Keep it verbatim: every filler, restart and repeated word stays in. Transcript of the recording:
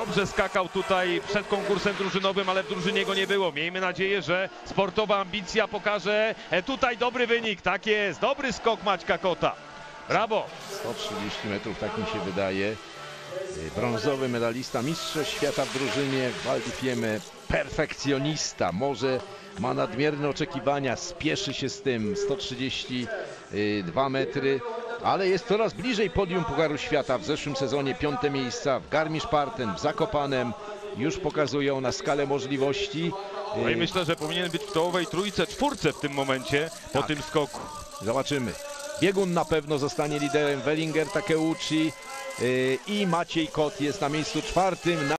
Dobrze skakał tutaj przed konkursem drużynowym, ale w drużynie go nie było. Miejmy nadzieję, że sportowa ambicja pokaże tutaj dobry wynik. Tak jest, dobry skok Maćka Kota. Brawo! sto trzydzieści metrów, tak mi się wydaje. Brązowy medalista, mistrzostw świata w drużynie Val di Fiemme, perfekcjonista. Może ma nadmierne oczekiwania, spieszy się z tym. sto trzydzieści dwa metry, ale jest coraz bliżej podium Pucharu Świata. W zeszłym sezonie piąte miejsca w Garmisch-Partenkirchen, w Zakopanem. Już pokazują na skalę możliwości. No i myślę, że powinien być w czołowej trójce, czwórce w tym momencie, po tak. tym skoku. Zobaczymy. Biegun na pewno zostanie liderem, Wellinger Takeuchi i Maciej Kot jest na miejscu czwartym.